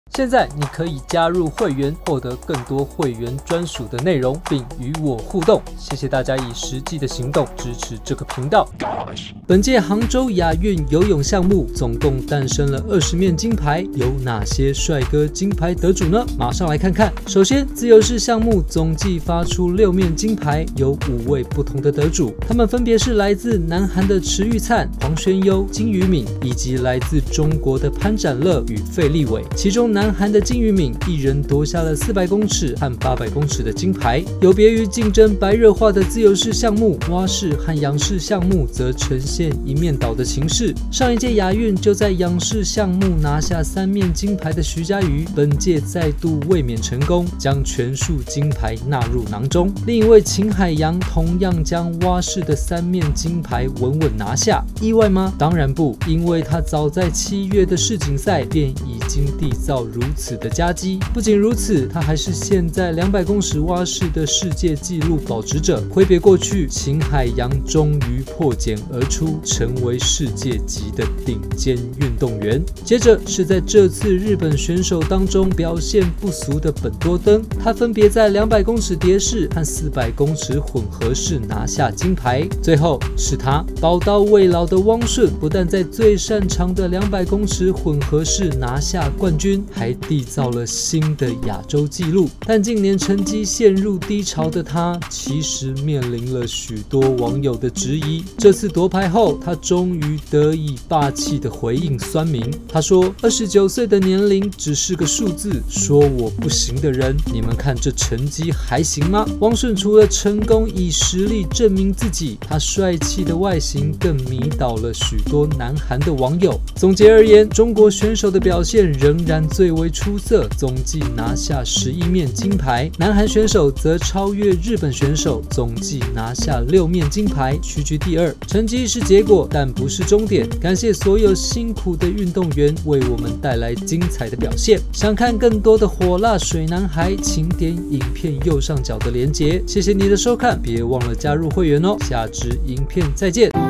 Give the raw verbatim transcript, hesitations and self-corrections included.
现在你可以加入会员，获得更多会员专属的内容，并与我互动。谢谢大家以实际的行动支持这个频道。本届杭州亚运游泳项目总共诞生了二十面金牌，有哪些帅哥金牌得主呢？马上来看看。首先，自由式项目总计发出六面金牌，有五位不同的得主，他们分别是来自南韩的池玉灿、黄宣优、金宇敏，以及来自中国的潘展乐与费立伟。其中南韩的金宇敏一人夺下了四百公尺和八百公尺的金牌。有别于竞争白热化的自由式项目，蛙式和仰式项目则呈现一面倒的形式。上一届亚运就在仰式项目拿下三面金牌的徐嘉余，本届再度卫冕成功，将全数金牌纳入囊中。另一位秦海洋同样将蛙式的三面金牌稳稳拿下，意外吗？当然不，因为他早在七月的世锦赛便已经缔造如此的佳绩。不仅如此，他还是现在两百公尺蛙式的世界纪录保持者。挥别过去，秦海洋终于破茧而出，成为世界级的顶尖运动员。接着是在这次日本选手当中表现不俗的本多灯，他分别在两百公尺蝶式和四百公尺混合式拿下金牌。最后是他宝刀未老的汪顺，不但在最擅长的两百公尺混合式拿下冠军，还缔造了新的亚洲纪录。但近年成绩陷入低潮的他，其实面临了许多网友的质疑。这次夺牌后，他终于得以霸气的回应酸民。他说：“二十九岁的年龄只是个数字，说我不行的人，你们看这成绩还行吗？”汪顺除了成功以实力证明自己，他帅气的外形更迷倒了许多南韩的网友。总结而言，中国选手的表现仍然最为出色，总计拿下十一面金牌。南韩选手则超越日本选手，总计拿下六面金牌，屈居第二。成绩是结果，但不是终点。感谢所有辛苦的运动员为我们带来精彩的表现。想看更多的火辣水男孩，请点影片右上角的连结。谢谢你的收看，别忘了加入会员哦。下支影片再见。